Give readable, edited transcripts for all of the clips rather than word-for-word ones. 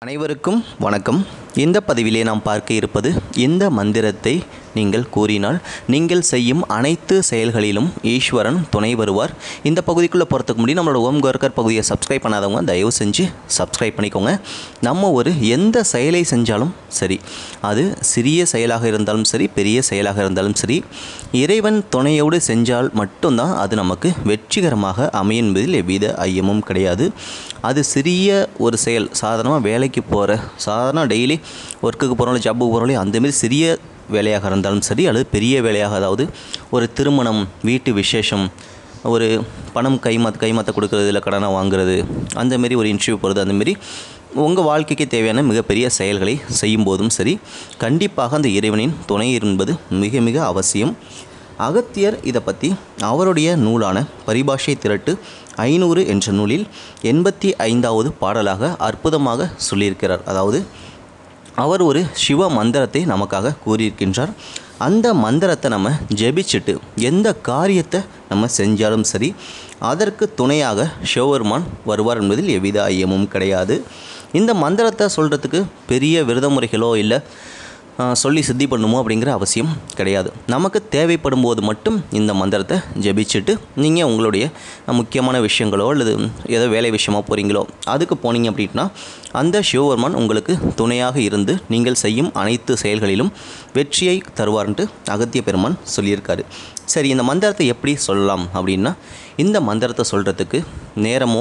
அனைவருக்கும் வணக்கம். இந்த பதிவிலே நாம் பார்க்க இருப்பது, இந்த மந்திரத்தை நீங்கள் கூறினால் நீங்கள் செய்யும் அனைத்து செயல்களிலும் ஈஸ்வரன் துணை வருவார். இந்த பகுதிக்குள்ளே போகிறதுக்கு முன்னாடி நம்மளோட ஓம் கோர்க்கர் பகுதியை சப்ஸ்கிரைப் பண்ணாதவங்க தயவு செஞ்சு சப்ஸ்கிரைப் பண்ணிக்கோங்க. நம்ம எந்த செயலை செஞ்சாலும் சரி, அது சிறிய செயலாக இருந்தாலும் சரி, பெரிய செயலாக இருந்தாலும் சரி, இறைவன் துணையோடு செஞ்சால் மட்டும்தான் அது நமக்கு வெற்றிகரமாக அமையும் என்பதில் எவ்வித ஐயமும் கிடையாது. அது சிறிய ஒரு செயல், சாதாரணமாக வேலைக்கு போகிற, சாதாரண டெய்லி ஒர்க்குக்கு போகிறோம், ஜாப்புக்கு போகிறோம், அந்தமாரி சிறிய வேலையாக இருந்தாலும் சரி, அல்லது பெரிய வேலையாக, அதாவது ஒரு திருமணம், வீட்டு விசேஷம், ஒரு பணம் கைமாற்ற கொடுக்குறது, இல்லை கடனை வாங்குறது, அந்தமாரி ஒரு இன்டர்வியூ போகிறது, அந்தமாரி உங்கள் வாழ்க்கைக்கு தேவையான மிகப்பெரிய செயல்களை செய்யும்போதும் சரி, கண்டிப்பாக அந்த இறைவனின் துணை என்பது மிக மிக அவசியம். அகத்தியர் இதை பற்றி அவருடைய நூலான பரிபாஷை திரட்டு 500 என்ற நூலில் 85வது பாடலாக அற்புதமாக சொல்லியிருக்கிறார். அதாவது அவர் ஒரு சிவ மந்திரத்தை நமக்காக கூறியிருக்கின்றார். அந்த மந்திரத்தை நம்ம ஜெபிச்சுட்டு எந்த காரியத்தை நம்ம செஞ்சாலும் சரி, அதற்கு துணையாக சிவபெருமான் வருவார் என்பதில் எவ்வித ஐயமும் கிடையாது. இந்த மந்திரத்தை சொல்கிறதுக்கு பெரிய விரத முறைகளோ இல்லை சொல்லி சித்தி பண்ணுமோ அப்படிங்கிற அவசியம் கிடையாது. நமக்கு தேவைப்படும் போது மட்டும் இந்த மந்திரத்தை ஜெபிச்சுட்டு நீங்கள் உங்களுடைய முக்கியமான விஷயங்களோ அல்லது ஏதோ வேலை விஷயமாக போகிறீங்களோ அதுக்கு போனீங்க அப்படின்னா அந்த சிவபெருமான் உங்களுக்கு துணையாக இருந்து நீங்கள் செய்யும் அனைத்து செயல்களிலும் வெற்றியை தருவார்ன்ட்டு அகத்திய பெருமான் சொல்லியிருக்காரு. சரி, இந்த மந்திரத்தை எப்படி சொல்லலாம் அப்படின்னா, இந்த மந்திரத்தை சொல்கிறதுக்கு நேரமோ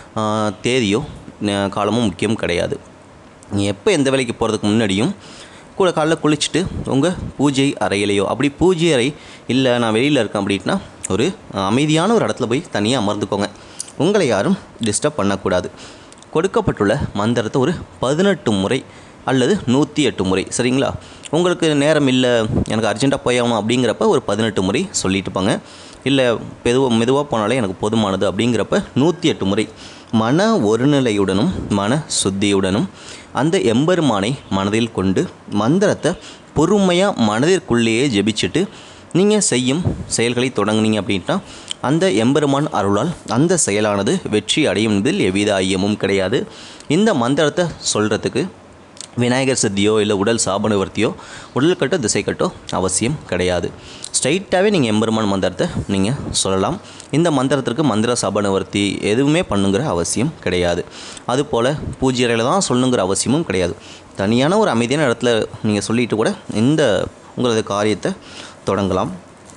தேதியோ காலமோ முக்கியம் கிடையாது. எப்போ எந்த வேலைக்கு போகிறதுக்கு முன்னாடியும் காலைல குளிச்சுட்டு உங்கள் பூஜை அறையிலையோ, அப்படி பூஜை அறை இல்லை நான் வெளியில் இருக்கேன் அப்படின்னா ஒரு அமைதியான ஒரு இடத்துல போய் தனியாக அமர்ந்துக்கோங்க. உங்களை யாரும் டிஸ்டர்ப் பண்ணக்கூடாது. கொடுக்கப்பட்டுள்ள மந்திரத்தை ஒரு 18 முறை அல்லது 108 முறை, சரிங்களா? உங்களுக்கு நேரம் இல்லை, எனக்கு அர்ஜெண்ட்டாக போயாகணும் அப்படிங்கிறப்ப ஒரு 18 முறை சொல்லிட்டு போங்க. இல்லை மெதுவாக போனாலே எனக்கு போதுமானது அப்படிங்கிறப்ப 108 முறை மன ஒருநிலையுடனும் மன சுத்தியுடனும் அந்த எம்பெருமானை மனதில் கொண்டு மந்திரத்தை பொறுமையாக மனதிற்குள்ளேயே ஜெபிச்சுட்டு நீங்கள் செய்யும் செயல்களை தொடங்குனீங்க அப்படின்னா அந்த எம்பெருமான் அருளால் அந்த செயலானது வெற்றி அடையும் என்பதில் எவ்வித ஐயமும் கிடையாது. இந்த மந்திரத்தை சொல்கிறதுக்கு விநாயகர் சித்தியோ இல்லை உடல் சாப நிவர்த்தியோ, உடல் கட்டோ திசை கட்டோ அவசியம் கிடையாது. ஸ்ட்ரைட்டாகவே நீங்கள் எம்பெருமான் மந்திரத்தை நீங்கள் சொல்லலாம். இந்த மந்திரத்திற்கு மந்திர சாப நிவர்த்தி எதுவுமே பண்ணுங்கிற அவசியம் கிடையாது. அதுபோல் பூஜை அறையில் தான் சொல்லணுங்கிற அவசியமும் கிடையாது. தனியான ஒரு அமைதியான இடத்துல நீங்கள் சொல்லிட்டு கூட இந்த உங்களது காரியத்தை தொடங்கலாம்.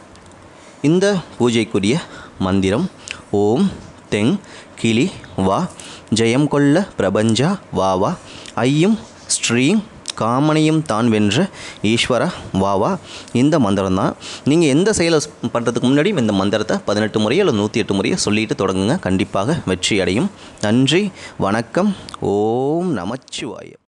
இந்த பூஜைக்குரிய மந்திரம் ஓம் தெங் கிளி வா ஜெயம் கொள்ள பிரபஞ்சா வா வா ஐயும் ஸ்ரீம் காமனையும் தான் வென்ற ஈஸ்வரா வாவா. இந்த மந்திரம் தான். நீங்கள் எந்த செயலை பண்ணுறதுக்கு முன்னாடியும் இந்த மந்திரத்தை 18 முறையோ அல்லது 108 முறையோ சொல்லிட்டு தொடங்குங்க. கண்டிப்பாக வெற்றி அடையும். நன்றி, வணக்கம். ஓம் நமச்சிவாய.